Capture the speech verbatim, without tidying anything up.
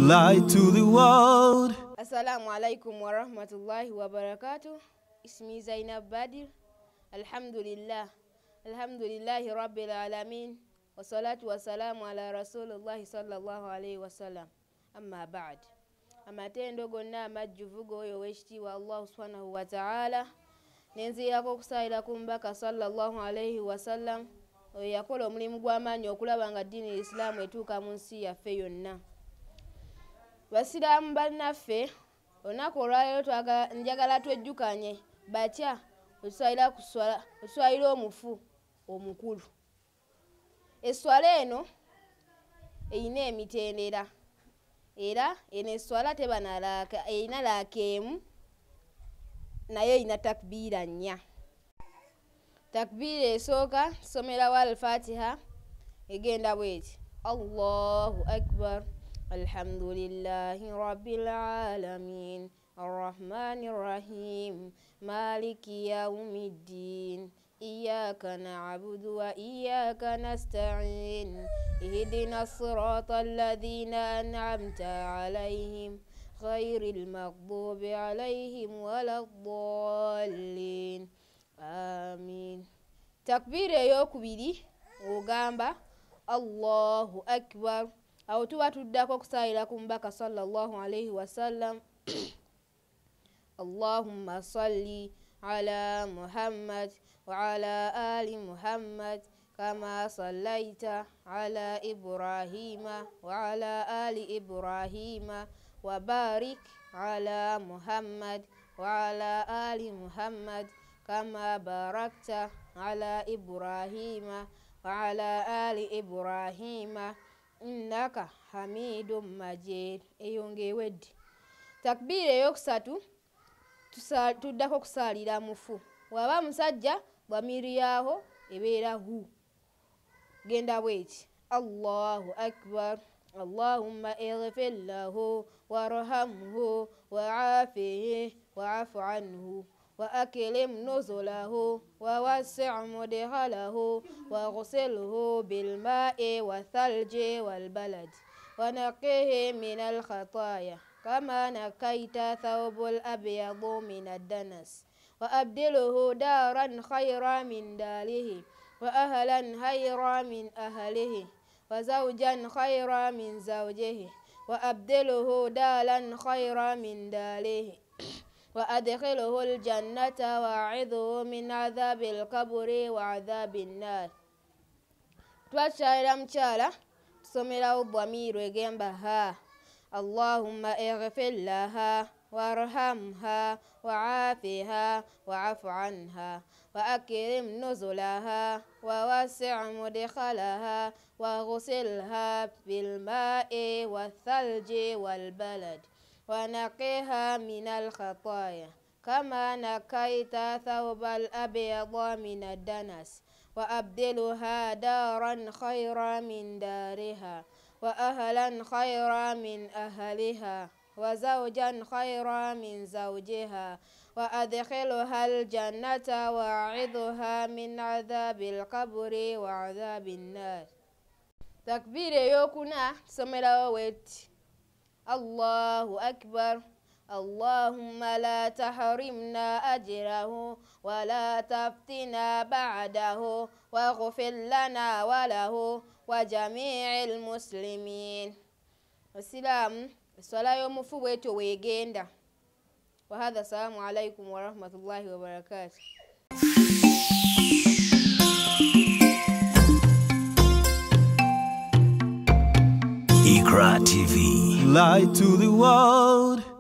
Light to the world. Assalamu alaikum wa rahmatullahi wa barakatuh. Ismi Zainab Badir. Alhamdulillah. Alhamdulillahi rabbil alamin. Wa salatu wa salamu ala rasulullahi sallallahu alayhi wa sallam. Amma ba'd. Amatendo gonna amajjuvu goyo wekitiibwa Allah subhanahu wa ta'ala. Nenziyako okusaayira ku mbaka sallallahu alayhi wa sallam. Oyo yakola omulimu gw'amaanyi okulaba nga ddiini Islam etuuka mu nsi yaffe yonna. Basiraamu bannaffe, olunaku olwaleero njagala twejjukanye batya otuswalira ku swala otuswalira omufu omukulu. Esswala eno eyina emitendera era eno esswala teba na laaka, eyina laaka emu naye eyina takbiira nnya. Takbiira esooka tusomerawo al-Fatiha egenda bweti: Allahu akbar, alhamdulillahi rabbil alamin, arrahmanir rahim, maliki yawmiddin, iyyaka na'budu wa iyyaka nasta'in, ihdinas siratal ladzina an'amta 'alaihim ghairil maghdubi 'alaihim waladdallin. Amin. Takbira eyokubiri ogamba Allahu akbar. Awo tuba tuddako okusaayira ku mbaka sallallahu alayhi wa sallam. Allahumma salli ala Muhammad wa ala ali Muhammad kama sallaita ala Ibrahima wa ala ali Ibrahima wa barik ala Muhammad wa ala ali Muhammad kama barakta ala Ibrahima wa ala ali Ibrahima innaka hamidum majid. Eyongewedde. Takbira eyokusatu tuddako okusaalira mufu. Waba musajja bwamiriyaho ebeera hu. Genda bweti: Allahu akbar, Allahumma ighfir lahu warhamhu wa'afihi wa'fu anhu wa akrim nuzulahu wa wasi' mudkhalahu wa ghsilhu bil ma'i wa thalji wal balad wa naqihi min al khataaya kama nakaita thawbul abyadu min ad-danas wa abdilhu daran khayran min darihi wa ahlan khayran min ahlihi wa zawjan khayran min zawjihi wa abdilhu dalan khayran min darihi wa adkhilhu al-jannata wa'idhu min adhabil qabri wa adhabin nar. Twakyalira mukyala tusomerawo bwamiiro egamba ha. Allahumma ighfir laha warhamha wa'afiha wa'fu anha wa akrim nuzulaha wa wasi' mudkhalaha wa ghsilha bil ma'i wa thalji wal balad wa naqiha min al khataaya kama nakaita thawbal abyada min ad-danas wa abdilha daran khayran min dariha wa ahlan khayran min ahliha wa zawjan khayran min zawjiha wa adkhilha al-jannata wa'idha min adhabil qabri wa adhabin nar. Takbira eyokuna tusomerawo weti: Allahu akbar, Allahumma la tahrimna ajrahu wa la taftina ba'dahu wa ghfir lana wa lahu wa jami'il muslimin. Basiraamu, esswala y'omufu bwetyo weegenda. Wa hadha, assalamu alaikum wa rahmatullahi wa barakatuh. I Q R A T V. Light to the world.